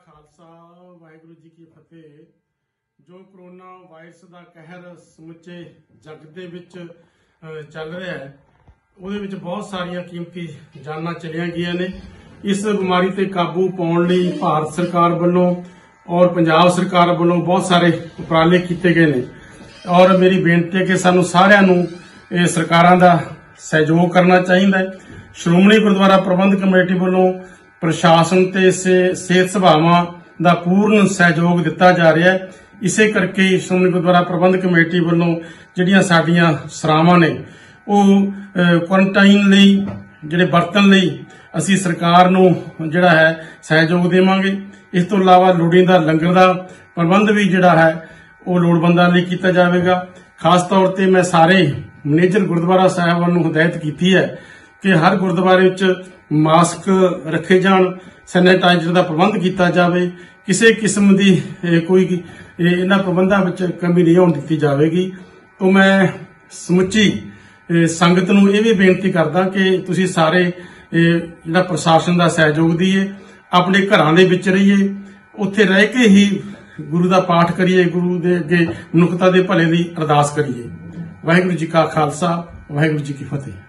खालसा वाहिगुरु जी की फतेह। जो corona virus का कहर समुचे जग दे विच चल रहा है, ਉਹਦੇ ਵਿੱਚ बहुत सारिया कीमती जाना चलिया गई ने। इस बीमारी ते काबू पाउण लई भारत सरकार वालों और पंजाब सरकार वालों बहुत सारे उपराले किए गए ने और मेरी बेनती है कि सानू सारिਆਂ ਨੂੰ ਇਹ ਸਰਕਾਰਾਂ ਦਾ सहयोग करना चाहिए। श्रोमणी गुरुद्वारा प्रबंध कमेटी वालों प्रशासन ते सेहत सभावां दा पूर्ण सहयोग दिता जा रहा है। इसे करके श्रोमणी गुरुद्वारा प्रबंध कमेटी वालों जिहड़ियां साडीआं सरावां ने ਉਹ क्वारंटाइन लई ਜਿਹੜੇ ਵਰਤਣ ਲਈ ਅਸੀਂ ਸਰਕਾਰ ਨੂੰ ਜਿਹੜਾ ਹੈ ਸਹਿਯੋਗ ਦੇਵਾਂਗੇ। ਇਸ ਤੋਂ ਇਲਾਵਾ ਲੋੜੀਂਦਾ ਲੰਗਰ ਦਾ ਪ੍ਰਬੰਧ ਵੀ ਜਿਹੜਾ ਹੈ ਉਹ ਲੋੜਵੰਦਾਂ ਲਈ ਕੀਤਾ ਜਾਵੇਗਾ। ਖਾਸ ਤੌਰ ਤੇ ਮੈਂ ਸਾਰੇ ਮੈਨੇਜਰ ਗੁਰਦੁਆਰਾ ਸਾਹਿਬਾਨ ਨੂੰ ਹਦਾਇਤ ਕੀਤੀ ਹੈ ਕਿ ਹਰ ਗੁਰਦੁਆਰੇ ਵਿੱਚ ਮਾਸਕ ਰੱਖੇ ਜਾਣ, ਸੈਨੇਟਾਈਜ਼ਰ ਦਾ ਪ੍ਰਬੰਧ ਕੀਤਾ ਜਾਵੇ। ਕਿਸੇ ਕਿਸਮ ਦੀ ਕੋਈ ਇਹਨਾਂ ਪ੍ਰਬੰਧਾਂ ਵਿੱਚ ਕਮੀ ਨਹੀਂ ਹੋਣ ਦਿੱਤੀ ਜਾਵੇਗੀ। तो मैं ਸਮੁੱਚੀ संगत नूं ਇਹ ਵੀ ਬੇਨਤੀ ਕਰਦਾ कि ਤੁਸੀਂ ਸਾਰੇ ਜਿਹੜਾ ਪ੍ਰਸ਼ਾਸਨ ਦਾ ਸਹਿਯੋਗ ਦਈਏ, ਆਪਣੇ ਘਰਾਂ ਦੇ ਵਿੱਚ ਰਹੀਏ, ਉੱਥੇ ਰਹਿ ਕੇ ਹੀ ਗੁਰੂ ਦਾ ਪਾਠ ਕਰੀਏ, ਗੁਰੂ ਦੇ ਅੱਗੇ ਮਨੁੱਖਤਾ ਦੇ ਭਲੇ ਦੀ ਅਰਦਾਸ ਕਰੀਏ। ਵਾਹਿਗੁਰੂ ਜੀ ਕਾ ਖਾਲਸਾ, ਵਾਹਿਗੁਰੂ ਜੀ ਕੀ ਫਤਿਹ।